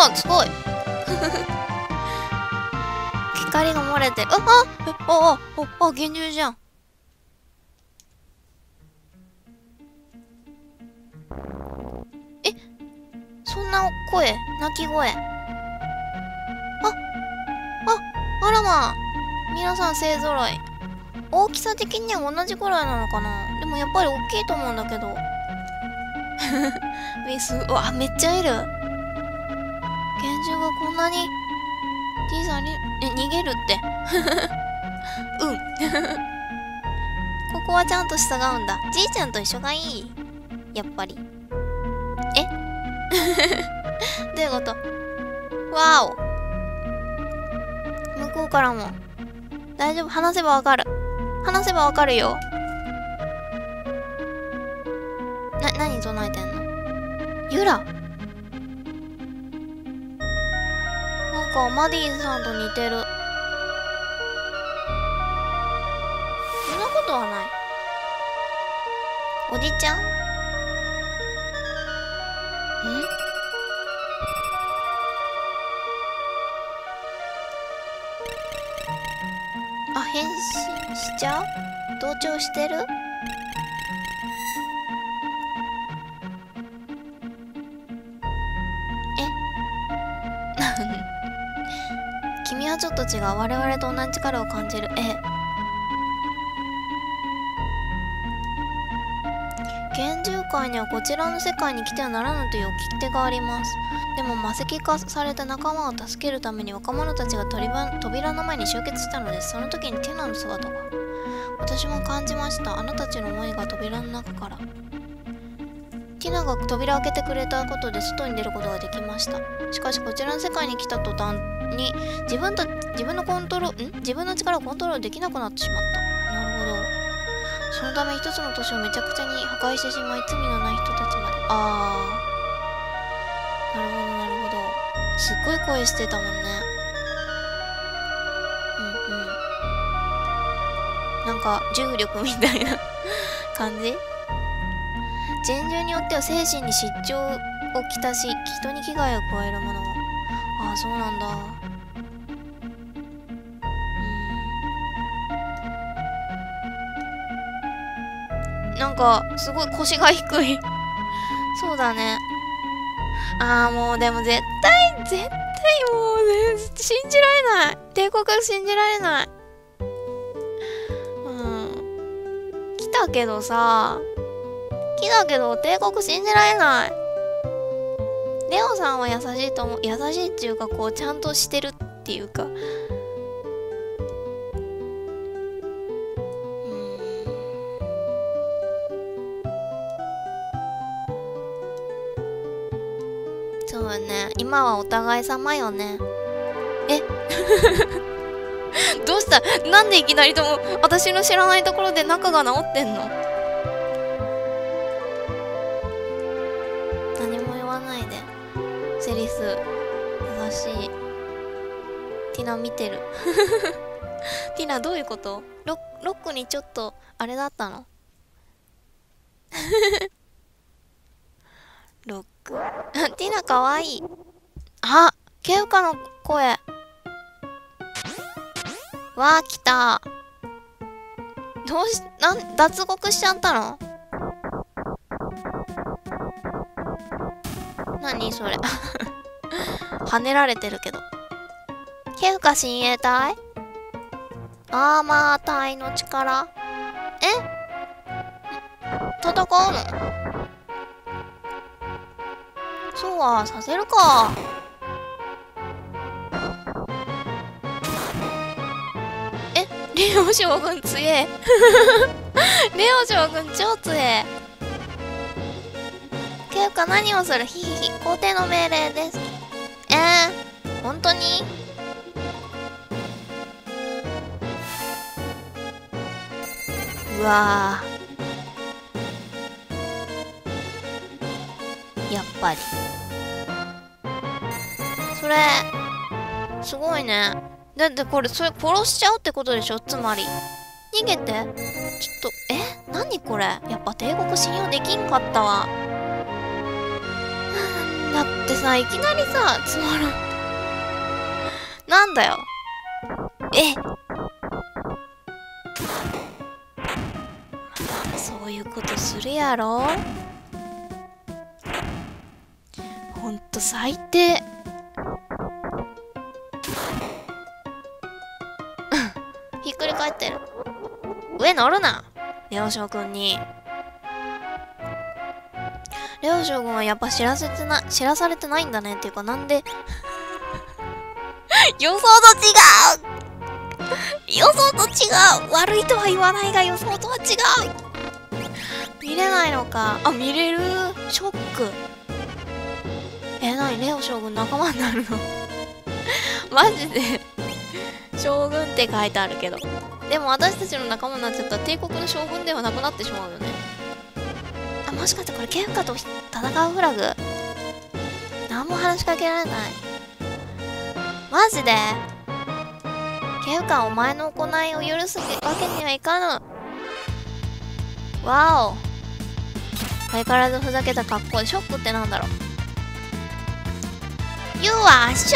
わ、すごい光が漏れてる。幻獣じゃん。え、そんな声、鳴き声。あらまあ、皆さん勢ぞろい。大きさ的には同じくらいなのかな。でもやっぱり大きいと思うんだけど。うわ、めっちゃいる。幻獣がこんなに小さに、逃げるって。うん。ここはちゃんと従うんだ。じいちゃんと一緒がいい。やっぱり。えどういうこと？わお。向こうからも。大丈夫。話せばわかる。話せばわかるよ。何唱えてんの？ユラ。なんかマディさんと似てる。そんなことはない。おじちゃん？あ、変身しちゃう？同調してる？君はちょっと違う。我々と同じ力を感じる。幻獣界にはこちらの世界に来てはならぬという掟があります。でも魔石化された仲間を助けるために若者たちが扉の前に集結したのです。その時にティナの姿が。私も感じました。あなたたちの思いが扉の中から。ティナが扉を開けてくれたことで外に出ることができました。しかしこちらの世界に来た途端に自分の力をコントロールできなくなってしまった。なるほど。そのため一つの都市をめちゃくちゃに破壊してしまい、罪のない人たちまで。なるほどなるほど。すっごい声してたもんね。なんか重力みたいな感じ。幻獣によっては精神に失調をきたし、人に危害を加えるものも。そうなんだ。なんかすごい腰が低いそうだね。もうでも絶対もうね、信じられない。帝国信じられない。来たけど帝国信じられない。レオさんは優しいと思う。優しいっていうか、こうちゃんとしてるっていうか。そうだね。今はお互い様よね。どうした？なんでいきなりとも私の知らないところで仲が直ってんの？何も言わないで。セリス、優しい。ティナ見てる。ティナどういうこと？ロックにちょっと、あれだったの？ロック。ティナかわいい。ケウカの声。わー、来た。脱獄しちゃったの？何それ。跳ねられてるけど。ケウカ親衛隊？アーマー隊の力？戦うの？そうはさせるか。レオ将軍強え。レオ将軍超強え。ケウカ何をする？ヒヒヒ。皇帝の命令です。本当に？うわー。やっぱり。それ、すごいね。だってこれ、それ殺しちゃうってことでしょ？つまり。逃げて。ちょっと、何これ？やっぱ帝国信用できんかったわ。 だってさ、いきなりさ、つまらん。なんだよ。そういうことするやろ。ほんと最低。ひっくり返ってる。上乗るな、レオ将軍に。レオ将軍はやっぱ知らされてないんだね。っていうか、なんで予想と違う。予想と違う。悪いとは言わないが予想とは違う。見れないのか。あ、見れる。ショック。なに、レオ将軍仲間になるの？マジで将軍って書いてあるけど。でも私たちの仲間になっちゃったら帝国の将軍ではなくなってしまうよね。あ、もしかしてこれケフカと戦うフラグ？何も話しかけられない。マジでケフカはお前の行いを許すわけにはいかぬ。わお。相変わらずふざけた格好で。ショックってなんだろう。You are shocked。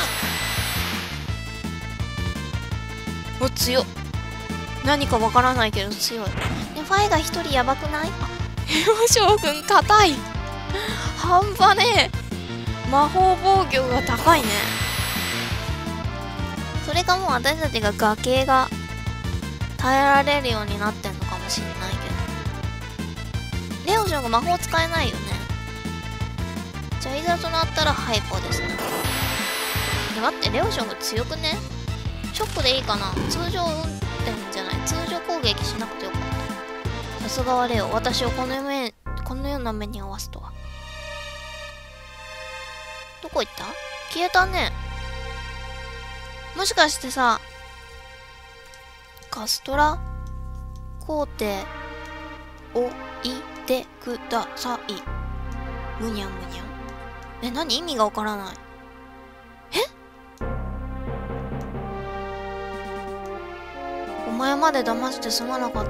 お、強っ。何かわからないけど強い。ね、ファイが一人やばくない？あ、レオ将軍硬い。半端ねえ。魔法防御が高いね。それかもう私たちが崖が耐えられるようになってんのかもしんないけど。レオ将軍魔法使えないよね。じゃあいざとなったらハイポですね。待って、レオ将軍強くね？ショックでいいかな。通常運転じゃない、通常攻撃しなくてよかった。さすがはレオ、私をこのような目に遭わすとは。どこ行った？消えたね。もしかしてさ、カストラ皇帝おいてください。むにゃむにゃ。何？意味がわからない。お前まで騙してすまなかった。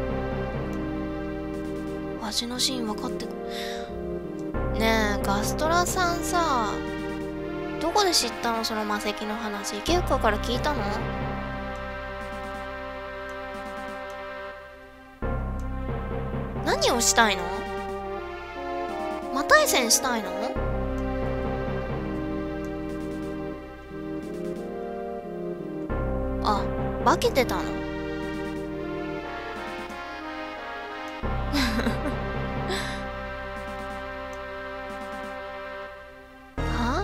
わしの真分かってく。ねえ、ガストラさんさ、どこで知ったの？その魔石の話。ケウカから聞いたの？何をしたいの？魔対戦したいの？あ、化けてたの？は？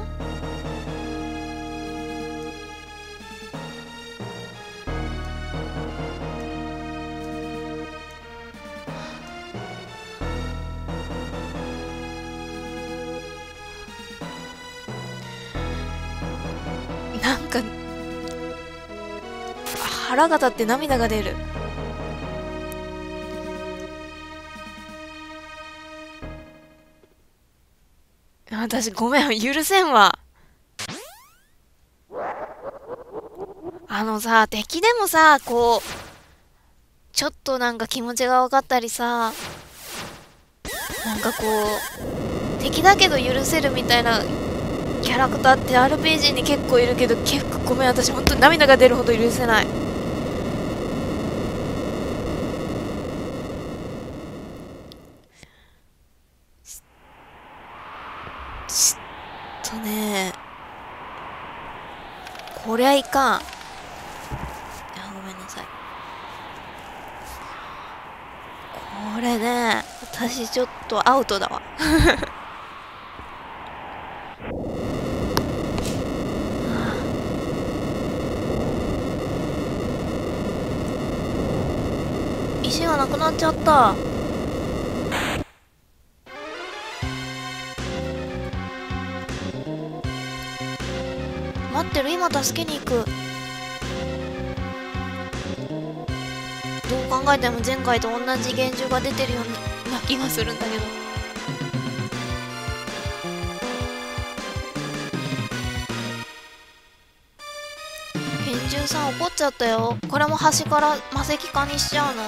なんか腹が立って涙が出る。私ごめん、許せんわ。さ、敵でもさ、こうちょっとなんか気持ちが分かったりさ、なんかこう敵だけど許せるみたいなキャラクターって RPG に結構いるけど、結構ごめん、私ほんと涙が出るほど許せない。ちょっとね、こりゃいかん。ごめんなさい。これね、私ちょっとアウトだわ。石がなくなっちゃった。待ってる、今助けに行く。どう考えても前回と同じ現状が出てるような気がするんだけど。拳銃さん怒っちゃったよ。これも端から魔石化にしちゃうの？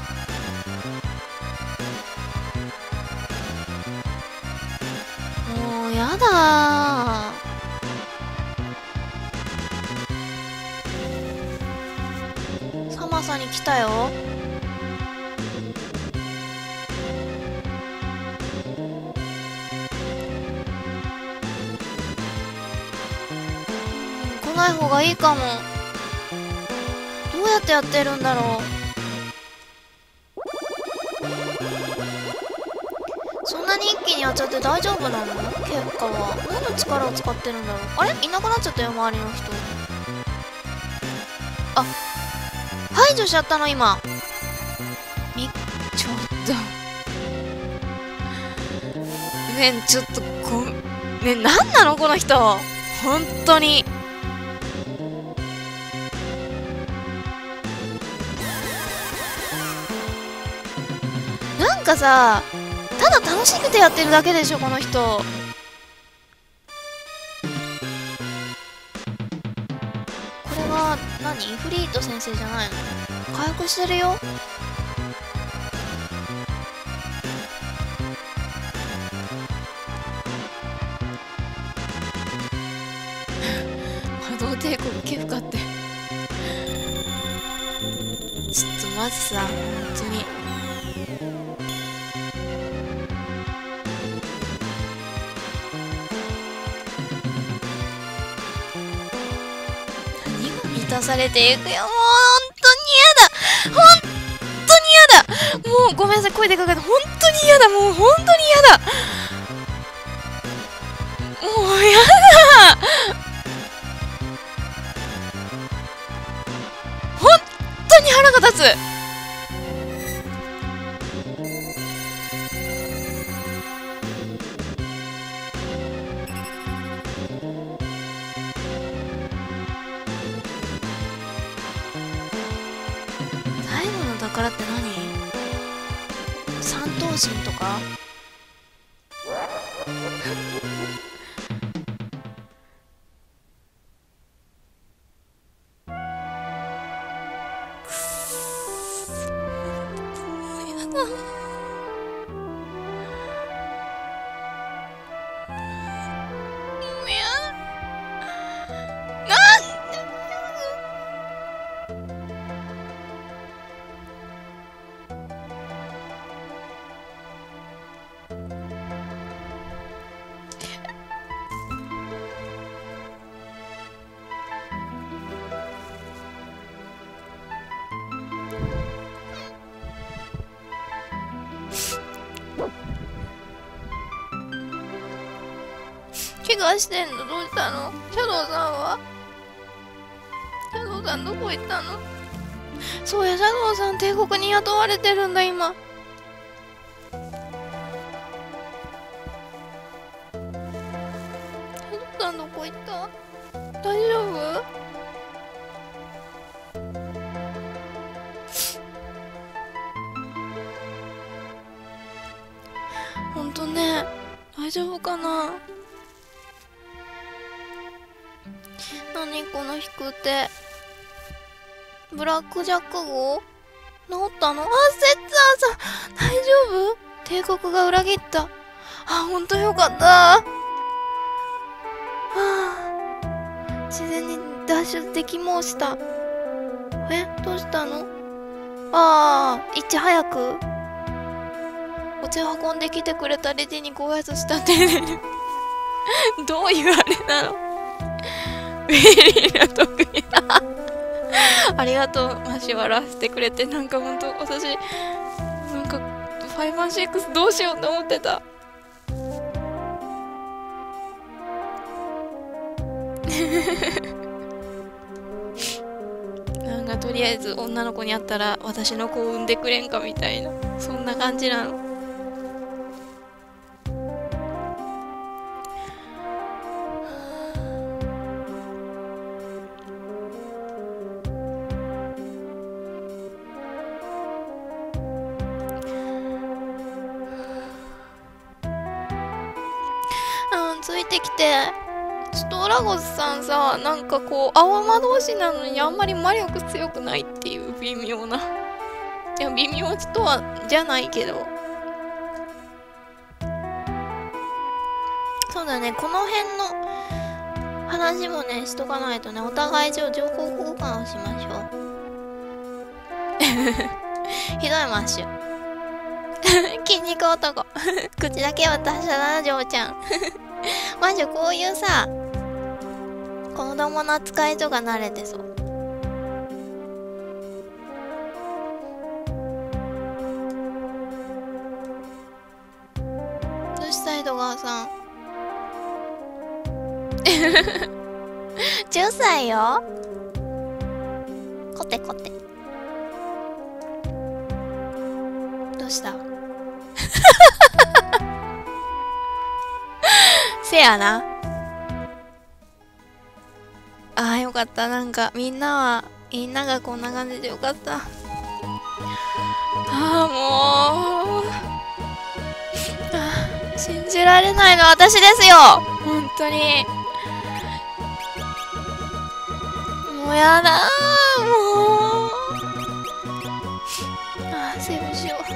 もやだー。寒さに来たよ。来ない方がいいかも。どうやってやってるんだろう。そんなに一気にやっちゃって大丈夫なの？結果は何の力を使ってるんだろう。あれ、いなくなっちゃったよ、周りの人。あ、排除しちゃったの今。ちょっとねえ、ちょっとねえ、何なのこの人、本当に。なんかさ、ただ楽しくてやってるだけでしょこの人。これは何？イフリート先生じゃないの？回復してるよ。波動帝国ケフカってちょっとマジさ、本当に。満たされていくよ。もう本当に嫌だ、本当に嫌だ。もうごめんなさい、声でかかって、本当に嫌だ、もう本当に嫌だ、もう嫌だ、本当に腹が立つ。宝って何？三頭身とか？くっそー、やだ。怪我してんの？どうしたの？シャドウさんは？シャドウさんどこ行ったの？そうや、シャドウさん帝国に雇われてるんだ今。シャドウさんどこ行った？大丈夫？ほんとね、大丈夫かな。何この飛空艇。ブラックジャック号治ったの？あ、セッツァーさん大丈夫？帝国が裏切った。あ、ほんとよかった。はあ、自然に脱出でき申した。え、どうしたの？ああ、いち早くお茶を運んできてくれたレディにご挨拶したってどういうあれなの？ベリーな得意だありがとう、マシ笑わせてくれて。なんかほんと私なんか5&6どうしようと思ってたなんかとりあえず女の子に会ったら私の子を産んでくれんかみたいな、そんな感じなの。ついてきて。ストラゴスさんさ、なんかこう青魔同士なのにあんまり魔力強くないっていう微妙な、いや微妙とはじゃないけど、そうだね、この辺の話もね、しとかないとね、お互い情報交換をしましょう。ひどいマッシュ。筋肉男。口だけは達者だな、ジョーちゃん。マッシュ、こういうさ、子供の扱い所が慣れてそう。どうした井戸川さん。10歳よ。コテコテ。どうしたせやな。ああ、よかった。なんか、みんながこんな感じでよかった。ああ、もう。信じられないのは私ですよ。本当に。もうやだー、もう。ああ、セーブしよう。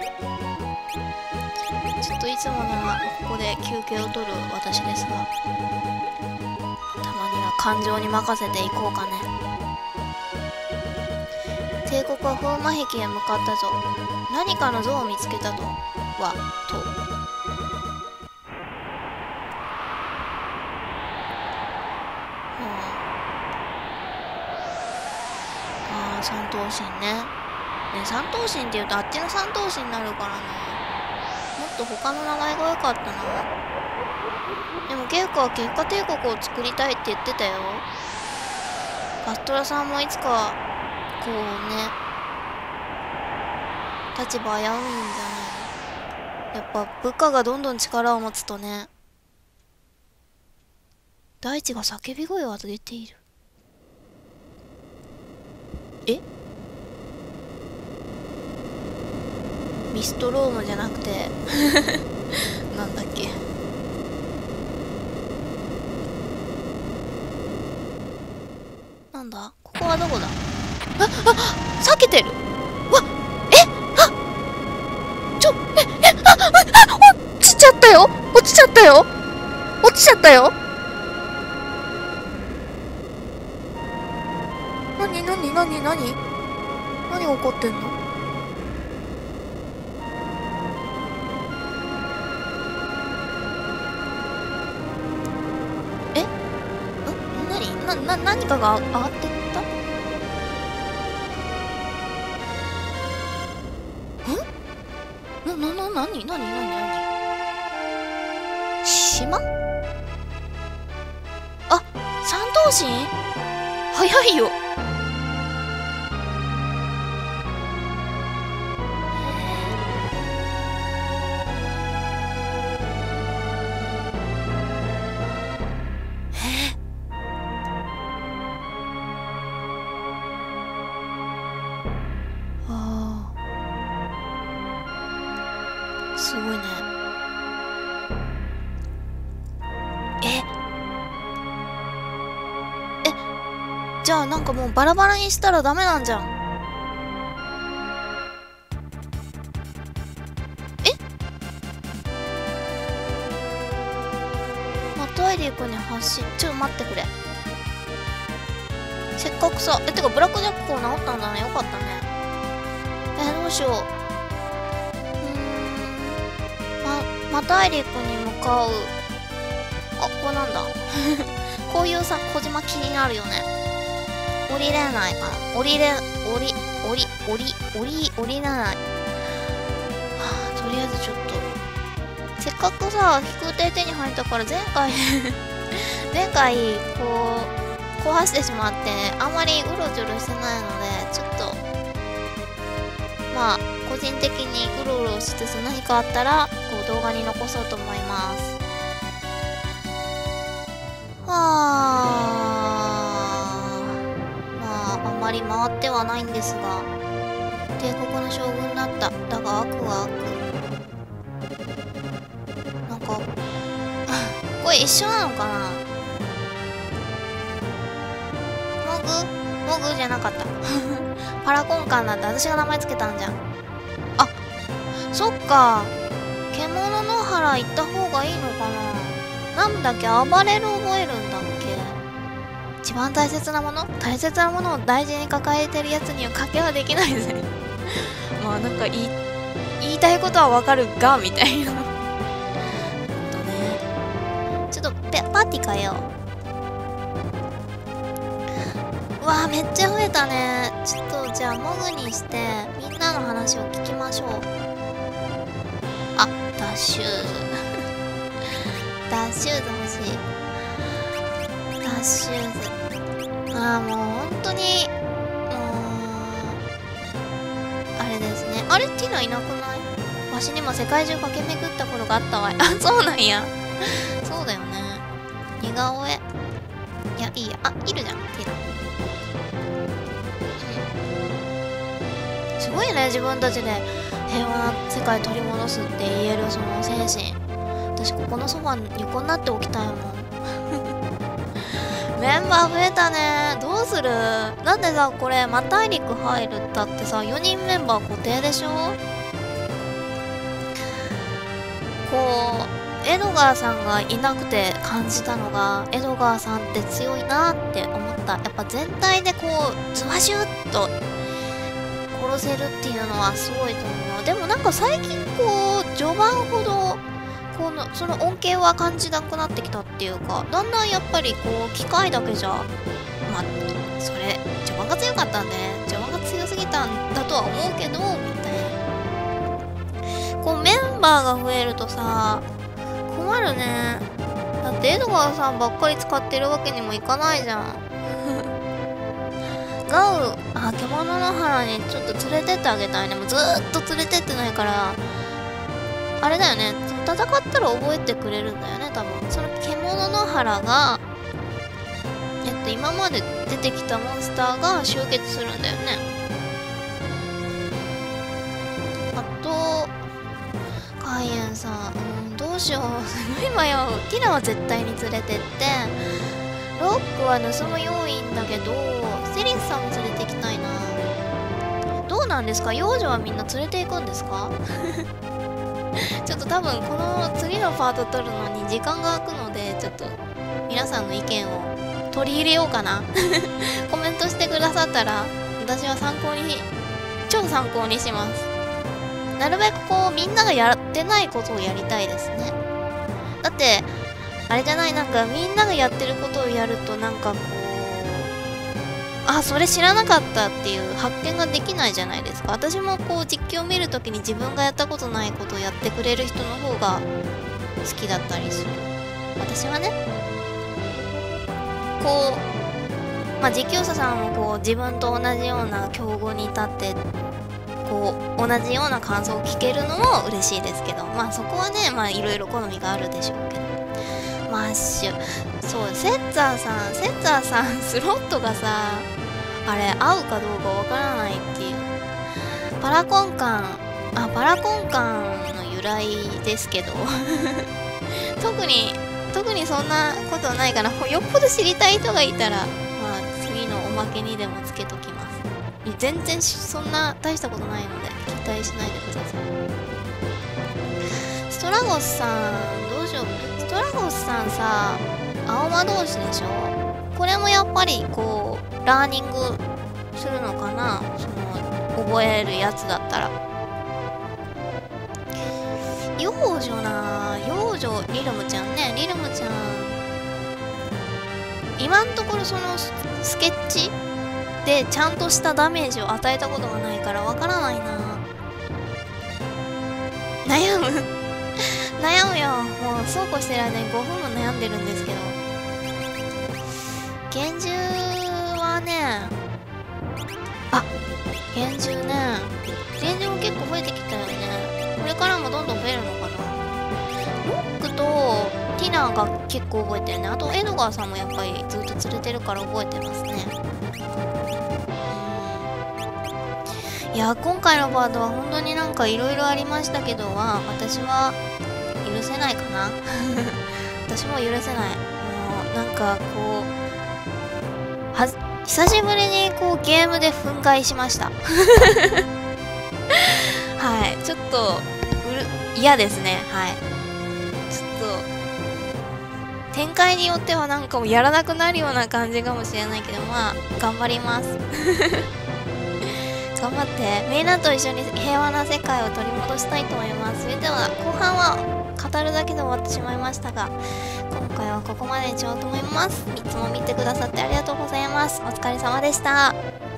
ちょっといつもならここで休憩を取る私ですが、たまには感情に任せていこうかね。帝国は風魔壁へ向かったぞ。何かの像を見つけたとはと。ああ、三頭身ね。三頭身って言うとあっちの三頭身になるからな。もっと他の名前が良かったな。でもケイコは結果帝国を作りたいって言ってたよ。カストラさんもいつかこうね、立場危ういんじゃないの。やっぱ部下がどんどん力を持つとね。大地が叫び声を上げている。え？ミストロームじゃなくてなんだっけ。なんだここはどこだ。避けてる。わ、落ちちゃったよ。落ちちゃったよ。落ちちゃったよ。何が起こってんの。何かが上がってった何島。あ、三頭身早いよ。すごいね。じゃあなんかもうバラバラにしたらダメなんじゃん。大陸に発信。ちょっと待ってくれ。せっかくさ、てかブラックジャックこう治ったんだね。よかったね。どうしよう。大陸に向かう。あ、これなんだ。こういうさ、小島気になるよね。降りれないかな。降りれない。とりあえずちょっと。せっかくさ、飛空艇手に入ったから前回、こう、壊してしまって、あんまりうろちょろしてないので、ちょっと、まあ、個人的にうろうろしつつ何かあったら、こう動画に残そうと思います。まあ、あんまり回ってはないんですが、帝国の将軍だった。だが悪は悪。なんか、これ一緒なのかな。モグじゃなかった。パラコンカンだって私が名前つけたんじゃん。あ、そっか。獣の原行った方がいいのかな。 なんだっけ、暴れる覚えるんだっけ。一番大切なものを大事に抱えてるやつには賭けはできないぜ。まあなんか言いたいことはわかるが、みたいな。ちょっとパーティー変えよう。うわー、めっちゃ増えたね。ちょっとじゃあモグにしてみんなの話を聞きましょう。あ、ダッシューズダッシューズ欲しい。ダッシューズ、ああ、もう本当にあれですね。あれ、ティナいなくない？わしにも世界中駆け巡った頃があったわい。あ、そうなんや。そうだよね。似顔絵。いや、いいや。あ、いるじゃん、ティナ。すごいね、自分たちで平和な世界取り戻すって言えるその精神。私、ここのソファに横になっておきたいもん。メンバー増えたね。どうする？なんでさ、これ、マ大陸入るったってさ、4人メンバー固定でしょ？こう、エドガーさんがいなくて感じたのが、エドガーさんって強いなって思った。やっぱ全体でこう、ズワシュッと殺せるっていうのはすごいと思う。でもなんか最近こう、序盤ほど、その恩恵は感じなくなってきたっていうか、だんだんやっぱりこう機械だけじゃ、まあそれ序盤が強かったんでね、序盤が強すぎたんだとは思うけど、みたいな。こうメンバーが増えるとさ、困るね。だってエドガーさんばっかり使ってるわけにもいかないじゃん。ガウ、獣の原にちょっと連れてってあげたいね。もうずーっと連れてってないから、あれだよね、戦ったら覚えてくれるんだよね、多分。その獣の原が、今まで出てきたモンスターが集結するんだよね。あと、カイエンさん、どうしよう。すごい迷う。ティラは絶対に連れてって、ロックは盗む要因だけど、セリスさんも連れてきたいな。どうなんですか？幼女はみんな連れて行くんですか？ちょっと多分この次のパート撮るのに時間が空くので、ちょっと皆さんの意見を取り入れようかな。コメントしてくださったら私は超参考にします。なるべくこうみんながやってないことをやりたいですね。だってあれじゃない、なんかみんながやってることをやるとなんかこう、あ、それ知らなかったっていう発見ができないじゃないですか。私もこう実況を見るときに自分がやったことないことをやってくれる人の方が好きだったりする。私はね、こう、まあ、実況者さんもこう自分と同じような境遇に立ってこう同じような感想を聞けるのも嬉しいですけど、まあそこはね、まあいろいろ好みがあるでしょうけど。マッシュ、そう、セッツァーさんスロットがさ、あれ合うかどうかわからないっていう。パラコンカンの由来ですけど特にそんなことはないかな。よっぽど知りたい人がいたら、まあ次のおまけにでもつけときます。全然そんな大したことないので期待しないでください。ストラゴスさんどうしよう。ストラゴスさんさ、青魔同士でしょ。これもやっぱりこうラーニングするのかな、その覚えるやつだったら。幼女リルムちゃん、今んところそのスケッチでちゃんとしたダメージを与えたことがないからわからないな。悩むよ。もうそうこうしてる間に5分も悩んでるんですけど、幻獣はね、幻獣も結構増えてきたよね。これからもどんどん増えるのかな。ロックとティナが結構覚えてるね。あとエドガーさんもやっぱりずっと連れてるから覚えてますね。いや、今回のパートは本当になんかいろいろありましたけど、私は許せないかな。私も許せない。もうなんかこう久しぶりにこうゲームで憤慨しました。はい、ちょっと嫌ですね。はい、ちょっと展開によってはなんかもうやらなくなるような感じかもしれないけど、まあ頑張ります頑張ってみんなと一緒に平和な世界を取り戻したいと思います。それでは後半は語るだけで終わってしまいましたが、今回はここまでにしようと思います。いつも見てくださってありがとうございます。お疲れ様でした。